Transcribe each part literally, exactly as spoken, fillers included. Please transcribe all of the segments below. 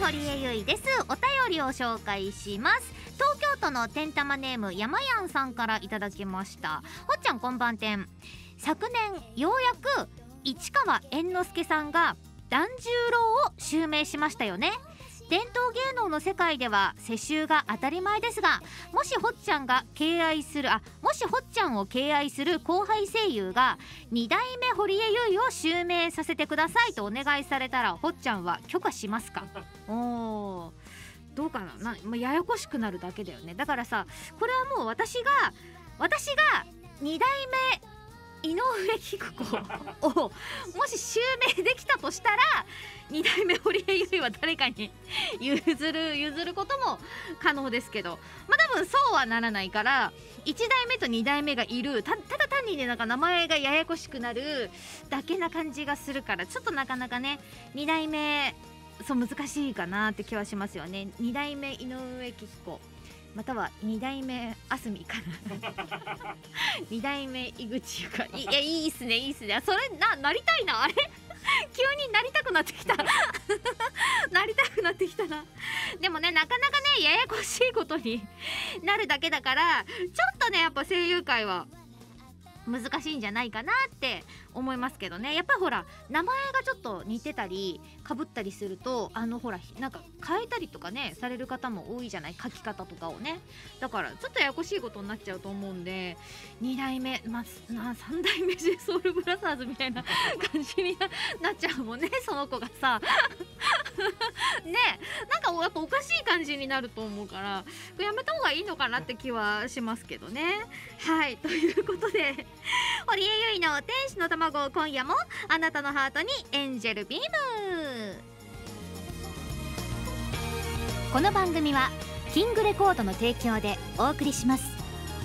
堀江由衣です。お便りを紹介します。東京都のてんたまネーム山やんさんからいただきました。ほっちゃんこんばんてん。昨年ようやく市川猿之助さんが團十郎を襲名しましたよね。伝統芸能の世界では世襲が当たり前ですが、もしほっちゃんが敬愛するあもしほっちゃんを敬愛する後輩声優がに代目堀江由衣を襲名させてくださいとお願いされたら、ほっちゃんは許可しますか？おー、どうかな、な、まあ、ややこしくなるだけだよね。だからさ、これはもう私が私がに代目井上貴子をもし襲名できたとしたら、に代目堀江由衣は誰かに譲る譲ることも可能ですけど、まあ多分そうはならないから、いち代目とに代目がいる、た, ただ単にね、なんか名前がややこしくなるだけな感じがするから、ちょっとなかなかねに代目そう難しいかなって気はしますよね。に代目井上貴子またはに代目あすみかなに代目井口ゆか、いやいいっすねいいっすね、それ な, なりたいな、あれ急になりたくなってきたなりたくなってきたな。でもね、なかなかねややこしいことになるだけだから、ちょっとねやっぱ声優界は難しいんじゃないかなって思いますけどね。やっぱりほら名前がちょっと似てたりかぶったりすると、あのほらなんか変えたりとかねされる方も多いじゃない、書き方とかをね。だからちょっとややこしいことになっちゃうと思うんで、に代目、まあ、なさん代目 ジェイソウルブラザーズみたいな感じに な, なっちゃうもんね、その子がさね、なんかやっぱおかしい感じになると思うから、やめた方がいいのかなって気はしますけどね。はい、ということで堀江由衣の天使の卵、今夜もあなたのハートにエンジェルビーム。この番組はキングレコードの提供でお送りします。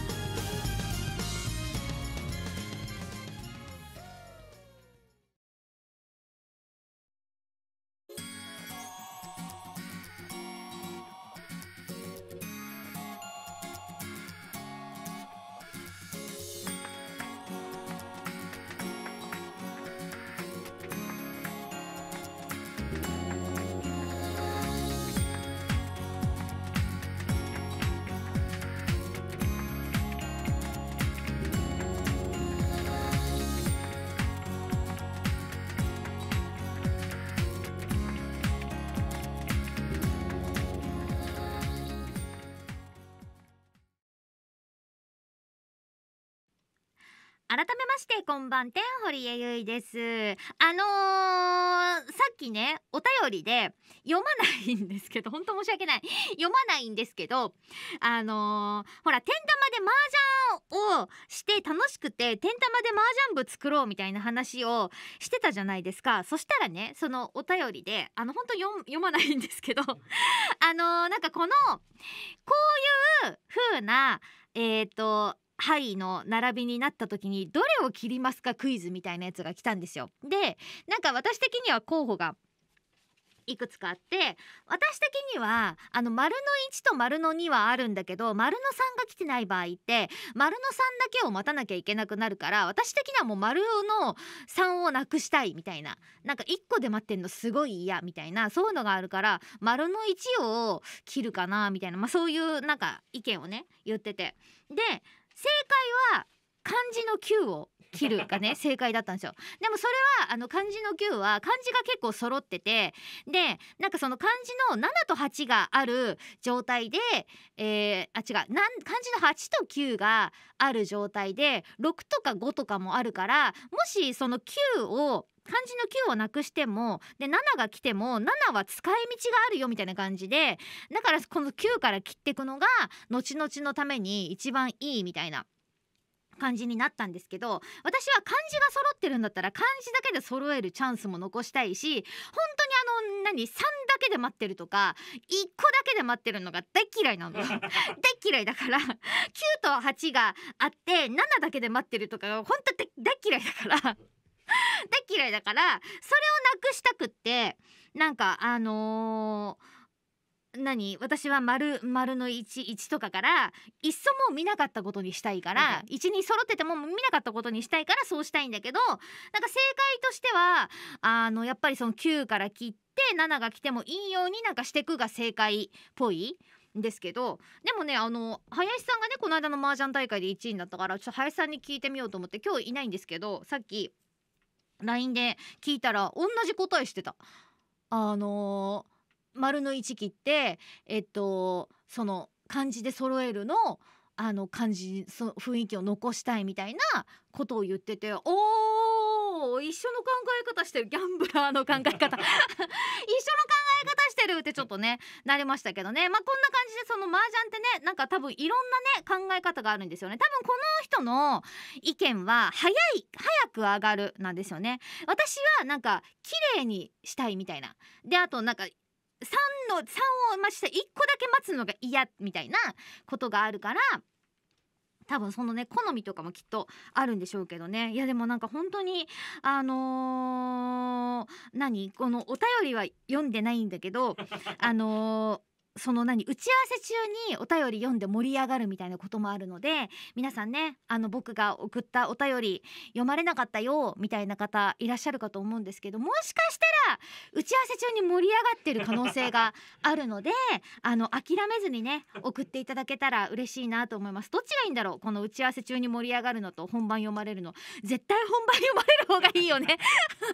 改めましてこんばんてん、堀江由衣です。あのー、さっきねお便りで読まないんですけど、本当申し訳ない読まないんですけど、あのー、ほらてんたまで麻雀をして楽しくて、てんたまで麻雀部作ろうみたいな話をしてたじゃないですか。そしたらね、そのお便りであの本当読読まないんですけどあのー、なんかこのこういう風なえっとはいの並びになった時にどれを切りますかクイズみたいなやつが来たんですよ。で、なんか私的には候補がいくつかあって、私的にはあの丸のいちと丸のにはあるんだけど、丸のさんが来てない場合って丸のさんだけを待たなきゃいけなくなるから、私的にはもう丸のさんをなくしたいみたいな、なんかいっこで待ってんのすごい嫌みたいな、そういうのがあるから丸のいちを切るかなみたいな、まあ、そういうなんか意見をね言ってて、で正解は漢字のきゅうを切るがね正解だったんですよ。でもそれはあの漢字のきゅうは漢字が結構揃ってて、でなんかその漢字のななとはちがある状態で、えー、あ違うなん漢字のはちときゅうがある状態でろくとかごとかもあるから、もしそのきゅうを漢字のきゅうをなくしてもでななが来てもななは使い道があるよみたいな感じで、だからこのきゅうから切っていくのが後々のために一番いいみたいな感じになったんですけど、私は漢字が揃ってるんだったら漢字だけで揃えるチャンスも残したいし、本当にあの何さんだけで待ってるとかいっこだけで待ってるのが大嫌いなの大嫌いだからきゅうとはちがあってななだけで待ってるとかが本当大嫌いだから大嫌いだからそれをなくしたくって、なんかあのー何私は丸丸のいち、いちとかからいっそも見なかったことにしたいから、いちに揃ってても見なかったことにしたいからそうしたいんだけど、なんか正解としてはあのやっぱりそのきゅうから切ってななが来てもいいようになんかしてくが正解っぽいんですけど、でもねあの林さんがねこの間の麻雀大会でいちいになったから、ちょっと林さんに聞いてみようと思って、今日いないんですけどさっき ライン で聞いたら同じ答えしてた。あのー丸のいち切ってえっとその漢字で揃えるのあの漢字その雰囲気を残したいみたいなことを言ってて、おー一緒の考え方してる、ギャンブラーの考え方一緒の考え方してるってちょっとねなりましたけどね。まあこんな感じでその麻雀ってねなんか多分いろんなね考え方があるんですよね。多分この人の意見は早い早く上がるなんですよね。私はなんか綺麗にしたいみたいなで、あとなんかさんのさんを待ちしていっこだけ待つのが嫌みたいなことがあるから、多分そのね好みとかもきっとあるんでしょうけどね。いやでもなんか本当にあのー何このお便りは読んでないんだけどあのーその何打ち合わせ中にお便り読んで盛り上がるみたいなこともあるので、皆さんねあの僕が送ったお便り読まれなかったよみたいな方いらっしゃるかと思うんですけど、もしかしたら打ち合わせ中に盛り上がってる可能性があるのであの諦めずにね送っていただけたら嬉しいなと思います。どっちがいいんだろう、この打ち合わせ中に盛り上がるのと本番読まれるの。絶対本番読まれる方がいいよね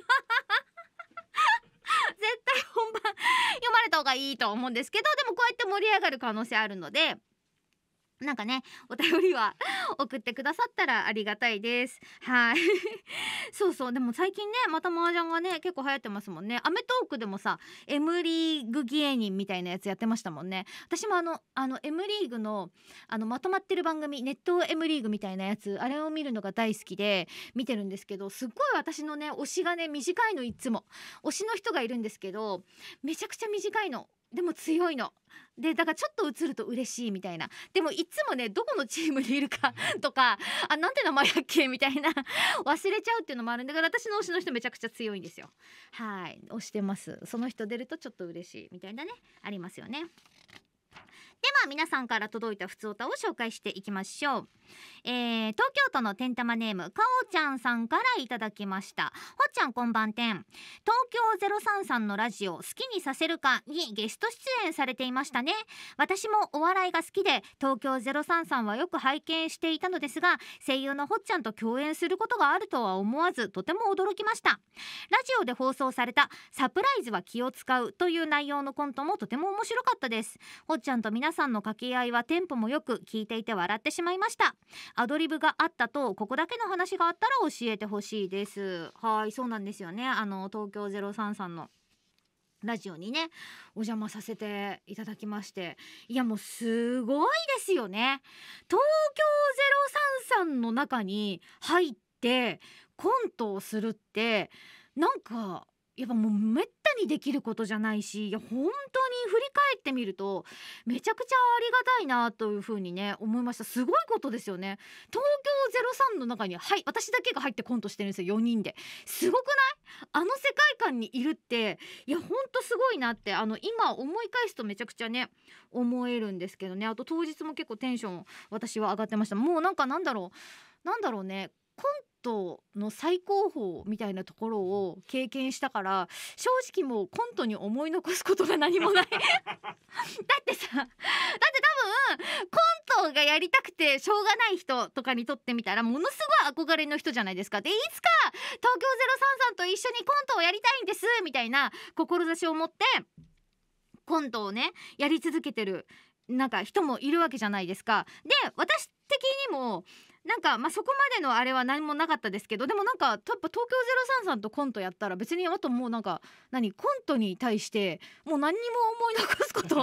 絶対本番読まれた方がいいと思うんですけど、でもこうやって盛り上がる可能性あるので、なんかねお便りは送ってくださったらありがたいです。はいそうそう、でも最近ねまた麻雀がね結構流行ってますもんね。アメトーークでもさ M リーグ芸人みたいなやつやってましたもんね。私もあのあの M リーグのあのまとまってる番組ネット M リーグみたいなやつ、あれを見るのが大好きで見てるんですけど、すっごい私のね推しがね短いの、いつも推しの人がいるんですけどめちゃくちゃ短いのでも強いので、だからちょっと映ると嬉しいみたいな。でもいつもねどこのチームにいるかとかあなんて名前やっけみたいな忘れちゃうっていうのもあるんだから、私の推しの人めちゃくちゃ強いんですよ。はい推してます。その人出るとちょっと嬉しいみたいなねありますよね。では皆さんから届いたふつおたを紹介していきましょう。えー、東京都のてんたまネームかおちゃんさんからいただきました。ほっちゃんこんばんてん。東京ゼロさんさんのラジオ好きにさせるかにゲスト出演されていましたね。私もお笑いが好きで東京ゼロさんさんはよく拝見していたのですが、声優のほっちゃんと共演することがあるとは思わずとても驚きました。ラジオで放送されたサプライズは気を使うという内容のコントもとても面白かったです。ほっちゃんと皆さんの掛け合いはテンポもよく、聞いていて笑ってしまいました。アドリブがあったとここだけの話があったら教えてほしいです。はい、そうなんですよね。あの東京ゼロさんさんのラジオにねお邪魔させていただきまして、いやもうすごいですよね。東京ゼロさんさんの中に入ってコントをするってなんかやっぱもうめったにできることじゃないし、いや本当に振り返ってみるとめちゃくちゃありがたいなというふうにね思いました。すごいことですよね。東京ゼロさんの中にはい私だけが入ってコントしてるんですよ、よにんで。すごくない？あの世界観にいるっていやほんとすごいなって、あの今思い返すとめちゃくちゃね思えるんですけどね。あと当日も結構テンション私は上がってました。もうなんかなんだろうなんだろうねコントの最高峰みたいなところを経験したから、正直もうコントに思い残すことが何もないだってさだって多分コントがやりたくてしょうがない人とかにとってみたらものすごい憧れの人じゃないですか。でいつか東京ゼロさんさんと一緒にコントをやりたいんですみたいな志を持ってコントをねやり続けてるなんか人もいるわけじゃないですか。で私的にもなんかまあそこまでのあれは何もなかったですけど、でもなんかやっぱ東京ゼロさんさんとコントやったら別にあともうなんか何コントに対してもう何にも思い残すこともう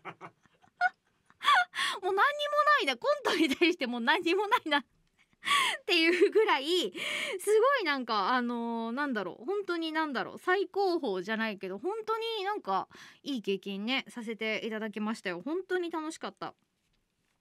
何にもないな、コントに対してもう何にもないなっていうぐらいすごいなんかあのー、なんだろう本当になんだろう最高峰じゃないけど本当になんかいい経験ねさせていただきましたよ。本当に楽しかった。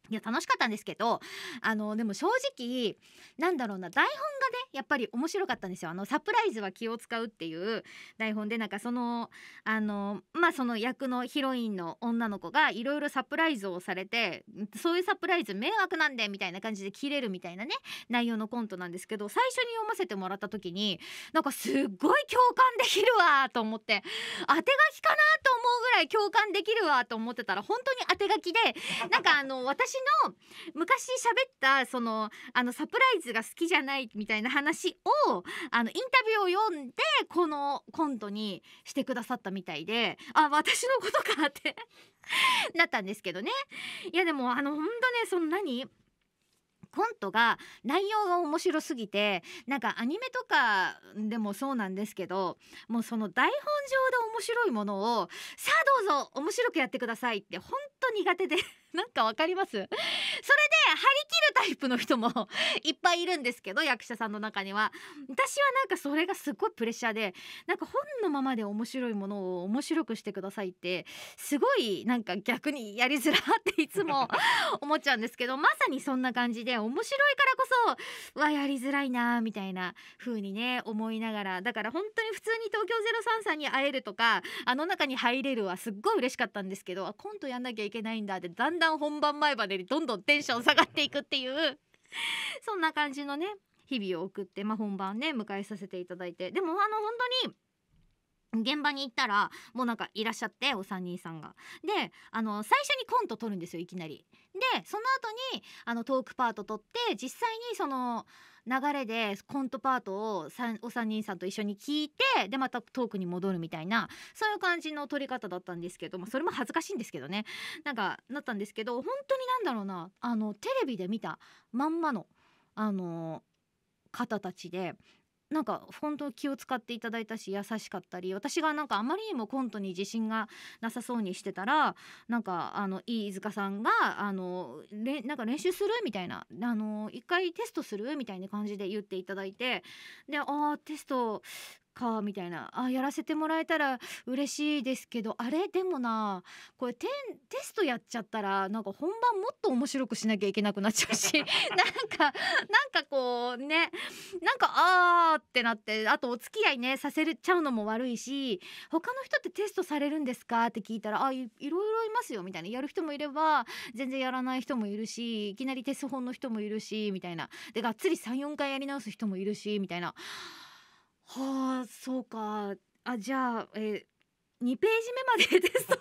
いや楽しかったんですけど、あのでも正直なんだろうな、台本がねやっぱり面白かったんですよ。あのサプライズは気を使うっていう台本で、なんかそのあのまあその役のヒロインの女の子がいろいろサプライズをされて、そういうサプライズ迷惑なんでみたいな感じで切れるみたいなね内容のコントなんですけど、最初に読ませてもらった時になんかすっごい共感できるわと思って、当て書きかなと思うぐらい共感できるわと思ってたら、本当に当て書きで、なんかあの私の昔喋ったそのあのサプライズが好きじゃないみたいな話をあのインタビューを読んでこのコントにしてくださったみたいで、あ私のことかってなったんですけどね。いやでもあの本当ね、その何コントが内容が面白すぎて、なんかアニメとかでもそうなんですけど、もうその台本上で面白いものをさあどうぞ面白くやってくださいって本当苦手でなんかわかります？それで張り切るタイプの人もいっぱいいるんですけど、役者さんの中には。私はなんかそれがすごいプレッシャーで、なんか本のままで面白いものを面白くしてくださいってすごいなんか逆にやりづらっていつも思っちゃうんですけど、まさにそんな感じで面白いからこそうわやりづらいなみたいな風にね思いながら、だから本当に普通に東京ゼロさんさんに会えるとかあの中に入れるはすっごい嬉しかったんですけど、あコントやんなきゃいけないんだってだんだん本番前までにどんどんテンション下がっていくっていうそんな感じのね日々を送って、まあ、本番ね迎えさせていただいて、でもあの本当に現場に行ったらもうなんかいらっしゃって、お三人さんがであの最初にコント撮るんですよ、いきなり。でその後にあのトークパート撮って、実際にその流れでコントパートをさんお三人さんと一緒に聞いて、でまたトークに戻るみたいな、そういう感じの撮り方だったんですけど、まあ、それも恥ずかしいんですけどね、なんかなったんですけど、本当になんだろうな、あのテレビで見たまんまのあの方たちで、なんか本当気を使っていただいたし優しかったり、私がなんかあまりにもコントに自信がなさそうにしてたら、なんかあのいい飯塚さんがあのれなんか練習するみたいな、あの一回テストするみたいな感じで言っていただいて、であーテストかみたいな、あやらせてもらえたら嬉しいですけど、あれでもなこれテンテストやっちゃったらなんか本番もっと面白くしなきゃいけなくなっちゃうしなんかなんかこうね、なんかあーってなって、あとお付き合いねさせちゃうのも悪いし、他の人ってテストされるんですかって聞いたら、あ い, いろいろいますよみたいな、やる人もいれば全然やらない人もいるし、いきなりテスト本の人もいるしみたいな、でがっつりさんよんかいやり直す人もいるしみたいな。はあそうか、あじゃあ、えー、にページ目までテスト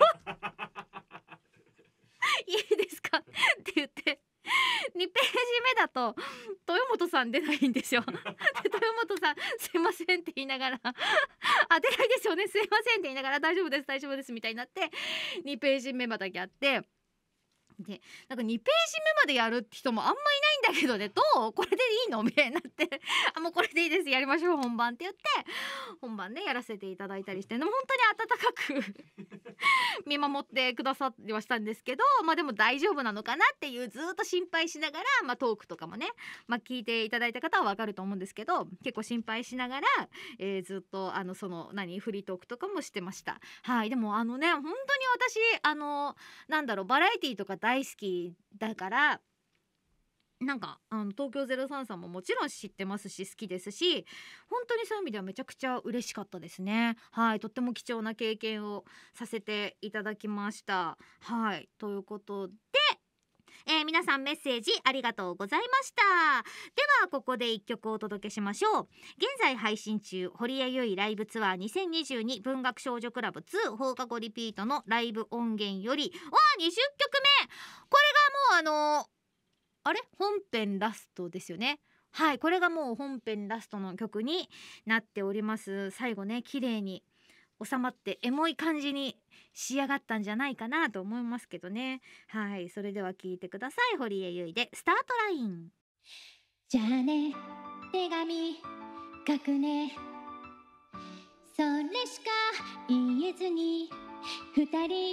いいですかって言ってにページ目だと豊本さん出ないんですよで豊本さんすいませんって言いながらあ出ないですよねすいませんって言いながら大丈夫です大丈夫ですみたいになってにページ目までやって、でなんかにページ目までやる人もあんまいないんだけどね、どうこれでいいのみたいになってあもうこれでいいですやりましょう本番って言って本番ねやらせていただいたりして、でも本当に温かく見守ってくださってはしたんですけど、まあでも大丈夫なのかなっていうずっと心配しながら、まあトークとかもね、まあ、聞いていただいた方はわかると思うんですけど、結構心配しながら、えー、ずっとあのその何フリートークとかもしてました。はい、でもあのね本当に私あのなんだろうバラエティーとか大好きだから、なんかあの東京ゼロさんさんももちろん知ってますし好きですし、本当にそういう意味ではめちゃくちゃ嬉しかったですね。はい、とっても貴重な経験をさせていただきました。はいということで、えー皆さんメッセージありがとうございました。ではここでいっきょくお届けしましょう。現在配信中、堀江由衣ライブツアーにせんにじゅうに文学少女クラブツー放課後リピートのライブ音源よりわあにじゅっきょくめ、これがもうあのあれ本編ラストですよね。はい、これがもう本編ラストの曲になっております。最後ね綺麗に収まってエモい感じに仕上がったんじゃないかなと思いますけどね。はい、それでは聞いてください。堀江由衣でスタートライン。 じゃあね手紙書くね、それしか言えずに二人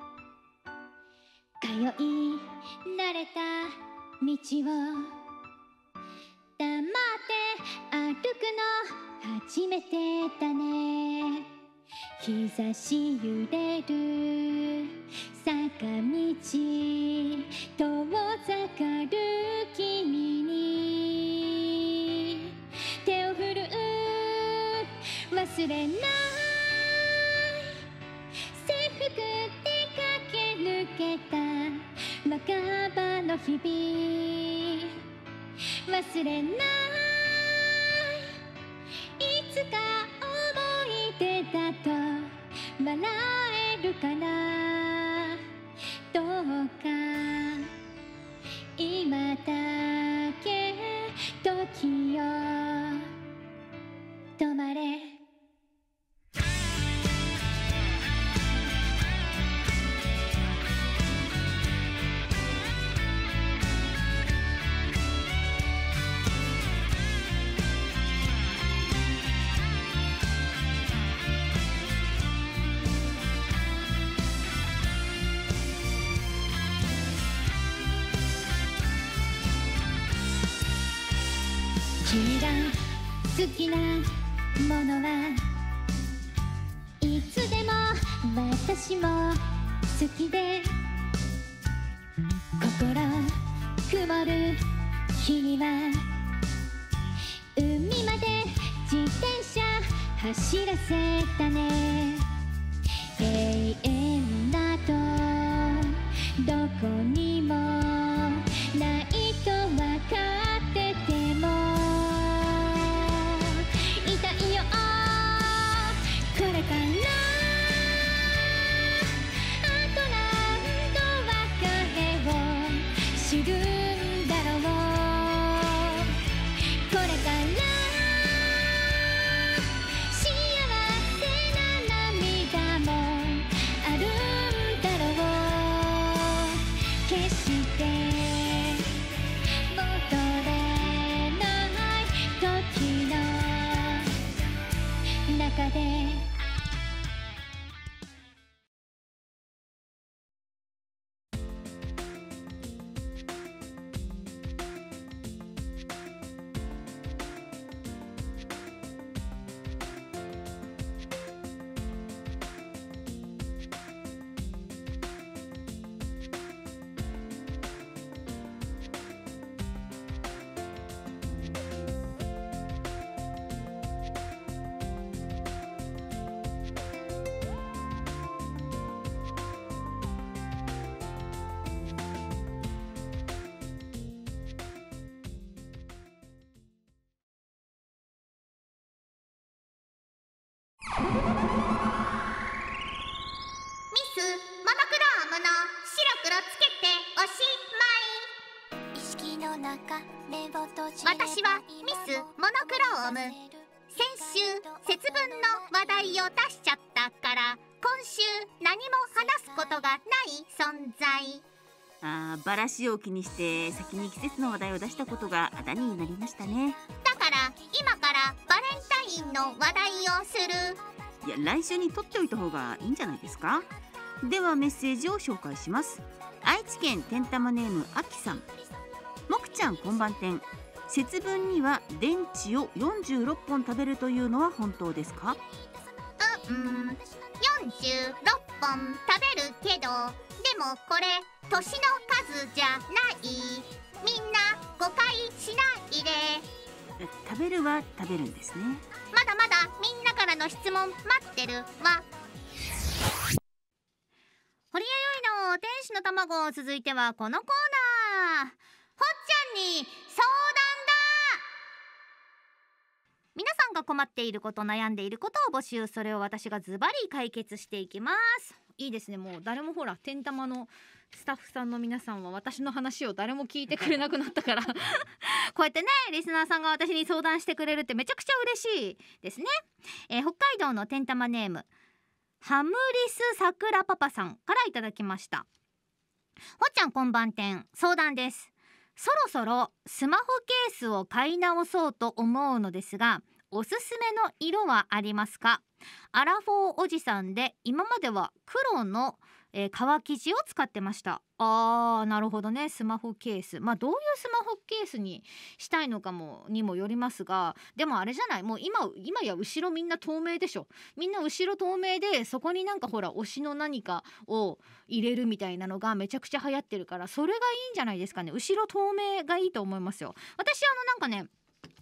通い慣れた道を黙って歩くの初めてだね。日差し揺れる坂道遠ざ忘れない制服で駆け抜けた若葉の日々忘れないいつか思い出だと笑えるかなどうか今だけ時よ止まれ君が好きなものはいつでも私も好きで心曇る日には海まで自転車走らせたね永遠だとどこにもないと分かっててもこれからあと何度別れを知るんだろうこれから幸せな涙もあるんだろう決して戻れない時の中で私はミスモノクローム。先週節分の話題を出しちゃったから今週何も話すことがない存在。 あーバラシを気にして先に季節の話題を出したことがあだになりましたね。 だから今からバレンタインの話題をする。 いや来週に取っておいた方がいいんじゃないですか。ではメッセージを紹介します。愛知県てんたまネームあきさん。もくちゃんこんばんてん。節分には電池をよんじゅうろっぽん食べるというのは本当ですか？ ううんよんじゅうろっぽん食べるけど、でもこれ年の数じゃない。みんな誤解しないで。 食べるは食べるんですね。 まだまだみんなからの質問待ってるわ。堀江由衣の天使の卵。続いてはこのコーナー、ほっちゃんに相談だ。皆さんが困っていること、悩んでいることを募集、それを私がズバリ解決していきます。いいですね。もう誰もほら天玉のスタッフさんの皆さんは私の話を誰も聞いてくれなくなったからこうやってねリスナーさんが私に相談してくれるってめちゃくちゃ嬉しいですね。えー、北海道の天玉ネームハムリスさくらパパさんからいただきました。ほっちゃんこんばんてん。相談です。そろそろスマホケースを買い直そうと思うのですが、おすすめの色はありますか？アラフォーおじさんで今までは黒の、えー、革生地を使ってました。あーなるほどね。スマホケース、まあどういうスマホケースにしたいのかもにもよりますが、でもあれじゃない、もう今今や後ろみんな透明でしょ。みんな後ろ透明で、そこになんかほら推しの何かを入れるみたいなのがめちゃくちゃ流行ってるから、それがいいんじゃないですかね。後ろ透明がいいと思いますよ。私あのなんかね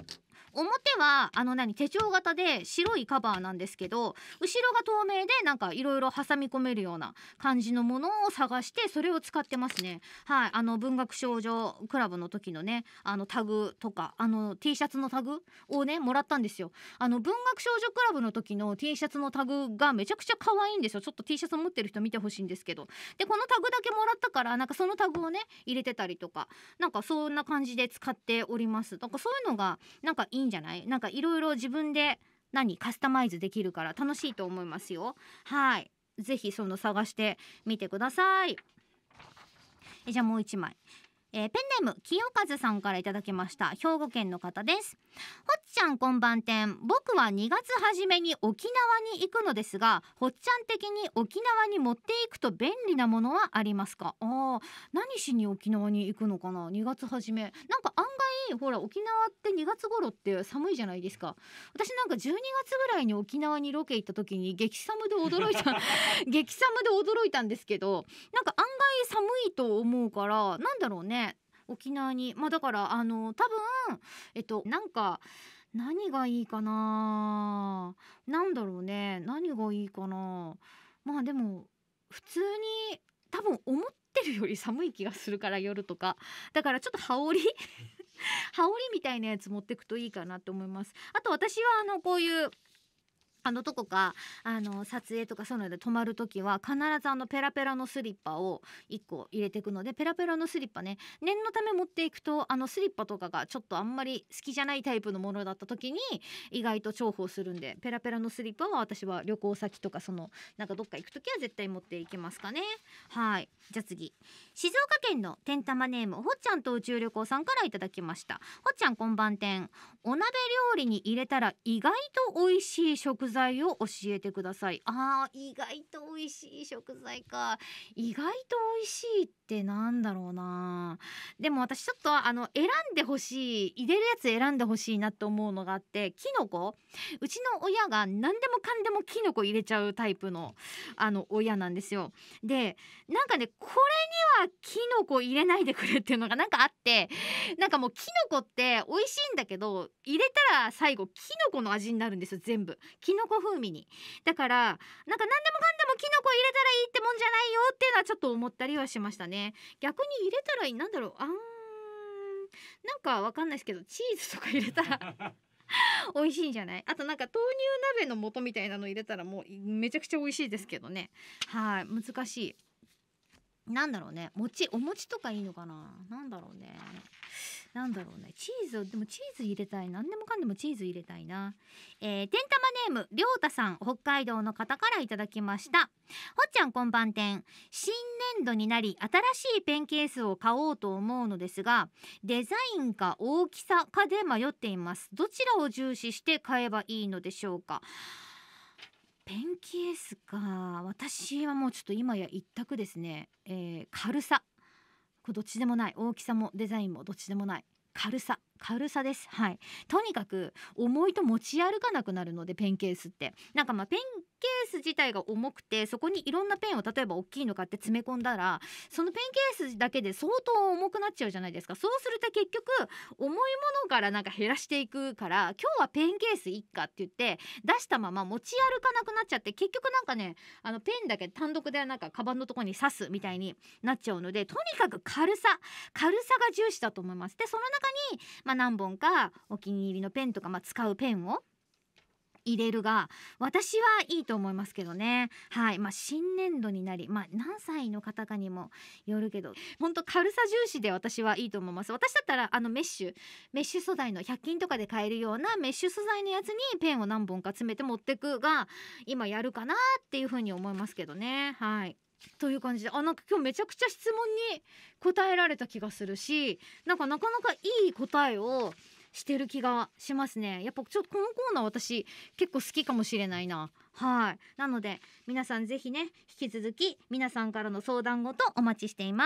表はあの何手帳型で白いカバーなんですけど、後ろが透明でなんかいろいろ挟み込めるような感じのものを探してそれを使ってますね。はい、あの文学少女クラブの時のねあのタグとかあの T シャツのタグをねもらったんですよ。あの文学少女クラブの時の T シャツのタグがめちゃくちゃ可愛いんですよ。ちょっと T シャツ持ってる人見てほしいんですけど、でこのタグだけもらったからなんかそのタグをね入れてたりとか、なんかそんな感じで使っております。だからそういうのがなんかいいんじゃない？なんかいろいろ自分で何カスタマイズできるから楽しいと思いますよ。はい、ぜひその探してみてください。えじゃあもう一枚、えー、ペンネーム清和さんからいただきました。兵庫県の方です。ほっちゃんこんばんてん。僕はにがつ初めに沖縄に行くのですが、ほっちゃん的に沖縄に持っていくと便利なものはありますか？あー、何しに沖縄に行くのかな。にがつ初めなんか案外ほら沖縄ってにがつ頃って寒いじゃないですか。私なんかじゅうにがつぐらいに沖縄にロケ行った時に激寒で驚いた激寒で驚いたんですけど、なんか案外寒いと思うから、なんだろうね沖縄に。まあだからあの多分えっとなんか何がいいかな、なんだろうね何がいいかな。まあでも普通に多分思ってるより寒い気がするから、夜とかだからちょっと羽織羽織みたいなやつ持ってくといいかなと思います。あと私はあのこういうあのどこかあの撮影とかそういうので泊まるときは必ずあのペラペラのスリッパをいっこ入れていくので、ペラペラのスリッパね念のため持っていくと、あのスリッパとかがちょっとあんまり好きじゃないタイプのものだった時に意外と重宝するんで、ペラペラのスリッパは私は旅行先とかそのなんかどっか行くときは絶対持っていきますかね。はい、じゃあ次、静岡県のてんたまネームほっちゃんと宇宙旅行さんからいただきました。ほっちゃんこんばんてん。お鍋料理に入れたら意外と美味しい食材を教えてください。あー、意外と美味しい食材か。意外と美味しいってなんだろうな。でも私ちょっとあの選んでほしい、入れるやつ選んでほしいなと思うのがあって、キノコ、うちの親が何でもかんでもキノコ入れちゃうタイプのあの親なんですよ。でなんかねこれにはキノコ入れないでくれっていうのがなんかあって、なんかもうキノコって美味しいんだけど入れたら最後キノコの味になるんですよ、全部キノコ風味に。だからなんか何でもかんでもキノコ入れたらいいってもんじゃないよっていうのはちょっと思ったりはしましたね。逆に入れたらいい、なんだろう、あーんなんかわかんないですけどチーズとか入れたら美味しいんじゃない？あとなんか豆乳鍋の素みたいなの入れたらもうめちゃくちゃ美味しいですけどね。はい、難しい。なんだろうね、餅お餅とかいいのかな。なんだろうねなんだろうねチーズ、でもチーズ入れたい、何でもかんでもチーズ入れたいな。えー、てんたまネームりょうたさん、北海道の方からいただきました。ほっちゃんこんばんてん。新年度になり新しいペンケースを買おうと思うのですが、デザインか大きさかで迷っています。どちらを重視して買えばいいのでしょうか。ペンケースか、私はもうちょっと今や一択ですね。えー、軽さ、これどっちでもない、大きさもデザインもどっちでもない、軽さ軽さです。はい、とにかく重いと持ち歩かなくなるので、ペンケースってなんかまあペンケース自体が重くて、そこにいろんなペンを例えば大きいの買って詰め込んだら、そのペンケースだけで相当重くなっちゃうじゃないですか。そうすると結局重いものからなんか減らしていくから、今日はペンケースいっかって言って出したまま持ち歩かなくなっちゃって、結局なんかねあのペンだけ単独でなんかカバンのところに刺すみたいになっちゃうので、とにかく軽さ軽さが重視だと思います。でその中にまあ、何本かお気に入りのペンとか、まあ、使うペンを入れるが私はいいと思いますけどね。はい、まあ新年度になり、まあ何歳の方かにもよるけど、本当軽さ重視で私はいいと思います。私だったらあのメッシュメッシュ素材のひゃく均とかで買えるようなメッシュ素材のやつにペンを何本か詰めて持ってくが今やるかなっていうふうに思いますけどね。はい、という感じで、あなんか今日めちゃくちゃ質問に答えられた気がするし、なんかなかなかいい答えをしてる気がしますね。やっぱちょっとこのコーナー私結構好きかもしれないな。はい、なので皆さんぜひね引き続き皆さんからの相談ごとお待ちしています。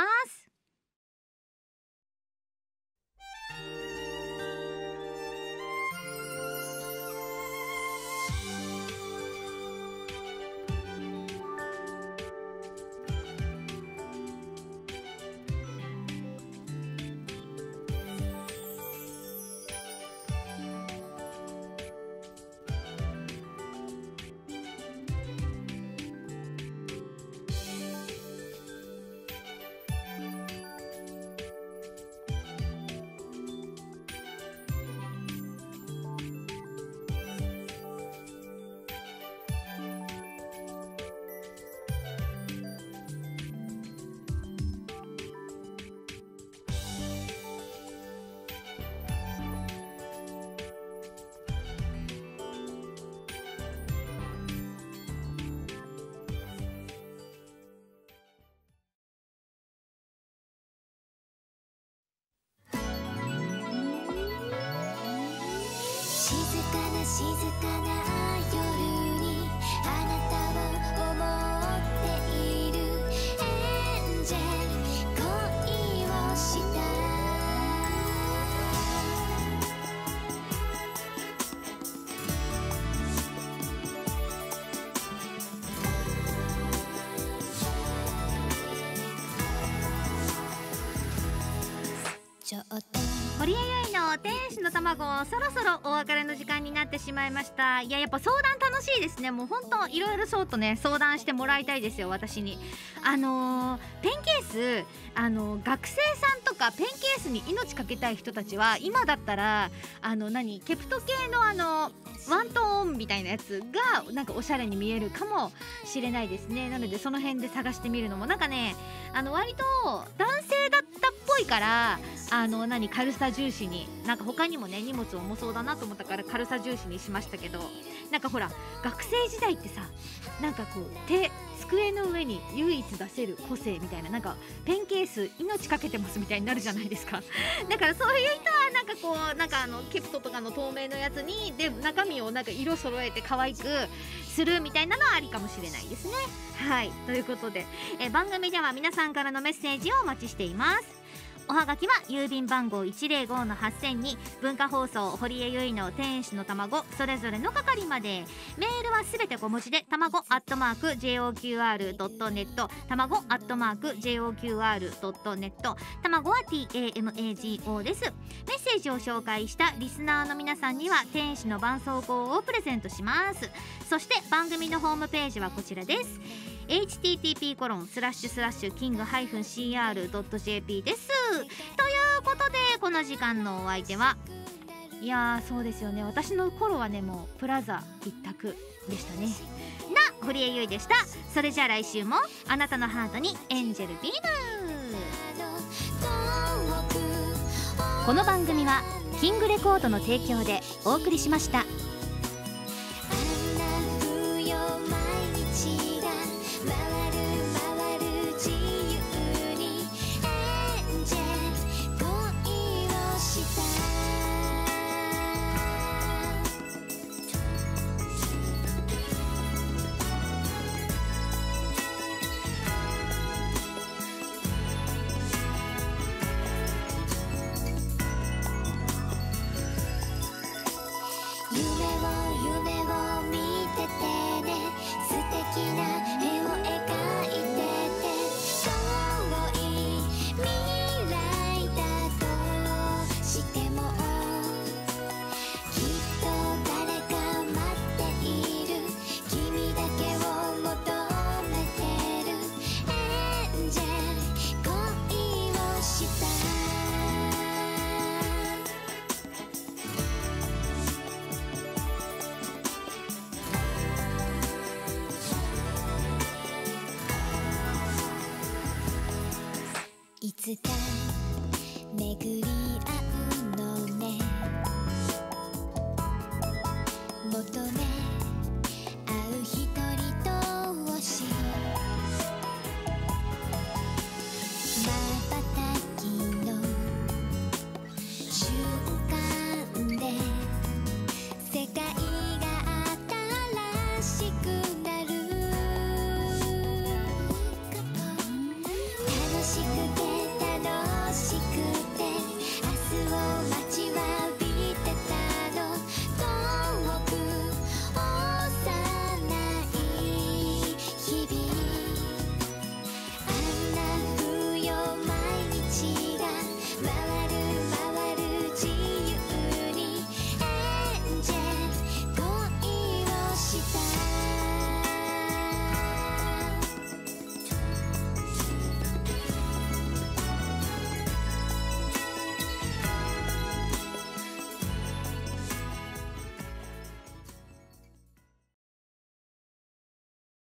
静かな夜にあなたを思っているエンジェル恋をしたちょっと堀江由衣の天使の卵、そろそろお別れの時間になってしまいました。いや、やっぱ相談楽しいですね。もう本当いろいろそうとね相談してもらいたいですよ、私に。あのー、ペンケース、あのー、学生さんとかペンケースに命かけたい人たちは今だったらあの何ケプト系のあのワントーンみたいなやつがなんかおしゃれに見えるかもしれないですね。なのでその辺で探してみるのもなんかね、あの割と男性だったっぽいから、あの何軽さ重視に、なんか他にもね荷物重そうだなと思ったから軽さ重視にしましたけど、なんかほら学生時代ってさ、なんかこう手机の上に唯一出せる個性みたいな、なんかペンケース命かけてますみたいになるじゃないですか。だからそういう人はなんかこうなんかあのケプトとかの透明のやつにで中身をなんか色揃えて可愛くするみたいなのはありかもしれないですね。はい、ということでえ番組では皆さんからのメッセージをお待ちしています。おはがきは郵便番号 いちぜろごのはっせんに文化放送堀江由衣の天使の卵それぞれの係まで。メールはすべて小文字で卵アットマーク ジェイオーキューアールドットネット 卵アットマーク ジェイオーキューアールドットネット 卵は ティーエーエムエージーオー です。メッセージを紹介したリスナーの皆さんには天使の絆創膏をプレゼントします。そして番組のホームページはこちらです。エイチティーティーピーコロンスラッシュスラッシュキングハイフンシーアールドットジェーピー です。ということでこの時間のお相手は、いやーそうですよね、私の頃はねもうプラザ一択でしたね。な堀江由衣でした。それじゃあ来週もあなたのハートにエンジェルビーム。この番組はキングレコードの提供でお送りしました。いつか巡り合うのね求め